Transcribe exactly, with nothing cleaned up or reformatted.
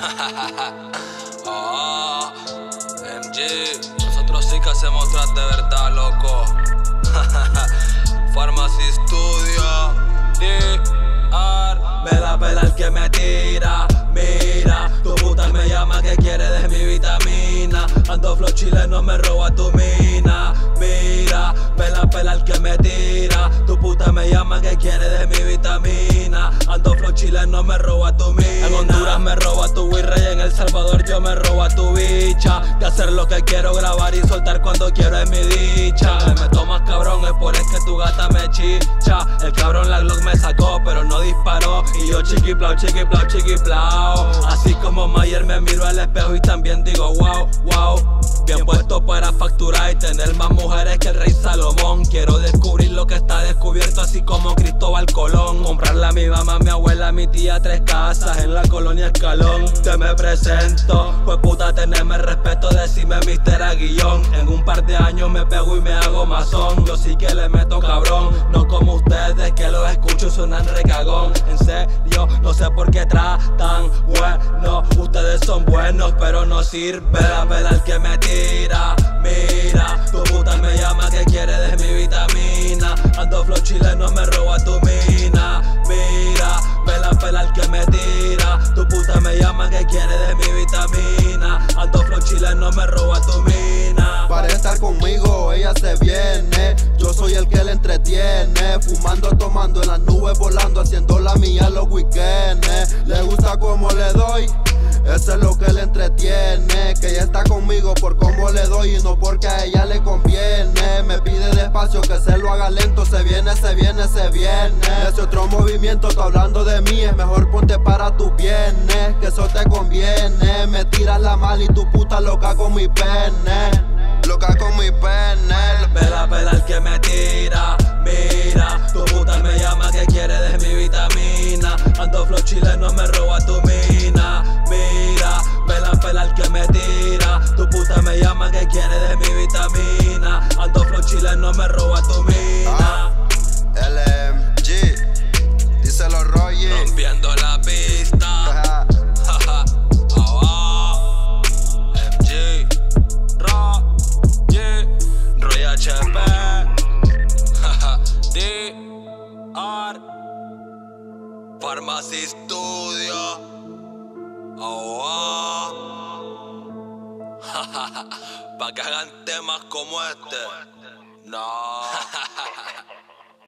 Oh, M G, nosotros sí que hacemos trap de verdad, loco. Pharmacy Studio, D R. Me la pela el que me tira, mira. Tu puta me llama que quiere de mi vitamina. Ando flow chileno, me roba tu mina. Mira, me la pela el que me tira. Tu puta me llama que quiere de mi vitamina. Ando flow chileno, me roba tu mina. En Honduras me roba tu virrey, en El Salvador yo me roba tu bicha. De hacer lo que quiero, grabar y soltar cuando quiero es mi dicha. Me tomas cabrón, es por es que tu gata me chicha. El cabrón la Glock me sacó, pero no disparó. Y yo chiquiplau, chiquiplau, chiquiplau. Así como Mayer me miro al espejo y también digo wow, wow. Bien puesto para facturar y tener más mujeres que el rey Salomón. Quiero descubrir lo que está descubierto, así como Cristóbal Colón. Comprarle a mi mamá, a mi abuela, a mi tía tres casas en la colonia Escalón. Te me presento, pues puta tenerme respeto, decime mister Aguillón. En un par de años me pego y me hago masón. Yo sí que le meto cabrón, no como ustedes que los escucho y suenan recagón. En serio, no sé por qué tratan bueno. Ustedes son buenos pero no sirve la pela el que me tira. Mira, tu puta me llama que quiere de mi vitamina. Ando flow chileno, me roba tu mina. Mira, me la pela el que me tira. Tu puta me llama que quiere de mi vitamina. Ando flow chileno, me roba tu mina. Para estar conmigo ella se viene. Yo soy el que le entretiene. Fumando, tomando en las nubes, volando, haciendo la mía los weekends. Le gusta como le doy, eso es lo que le entretiene. Que ella está conmigo por cómo le doy y no porque a ella le conviene. Me pide despacio que se lo haga lento. Se viene, se viene, se viene. Ese otro movimiento, tú hablando de mí. Es mejor ponte para tus bienes, que eso te conviene. Me tiras la mal y tu puta loca con mi pene. Loca con mi pene. Me la pela el que me tira. Mira, tu puta me llama que quiere de mi vitamina. Ando flow chileno, me roba tu mina. Mira, me la pela el que me tira. Tu puta me llama que quiere de mi vitamina. Ando flow chileno, me roba tu mina. Ah, L M G, díselo Roy. Rompiendo la pista. Oh, M G, Roy, Roy H P, D R, Pharmacy Studio. Oh, oh. Pa' que hagan temas como este. No.